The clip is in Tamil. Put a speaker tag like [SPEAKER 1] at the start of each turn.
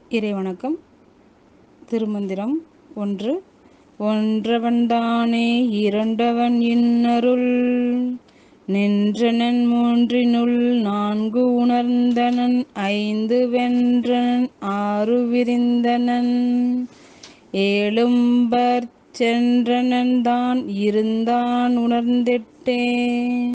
[SPEAKER 1] இறைவணக்கம். திருமந்திரம் 1. ஒன்றவன்தானே இரண்டவன் இன்னருள் நின்றனன் மூன்றினுள் நான்கு உணர்ந்தனன் ஐந்து வென்றனன் ஆறு விரிந்தனன் ஏழும்பற் சென்றனன் தான் இருந்தான் உணர்ந்தெட்டே.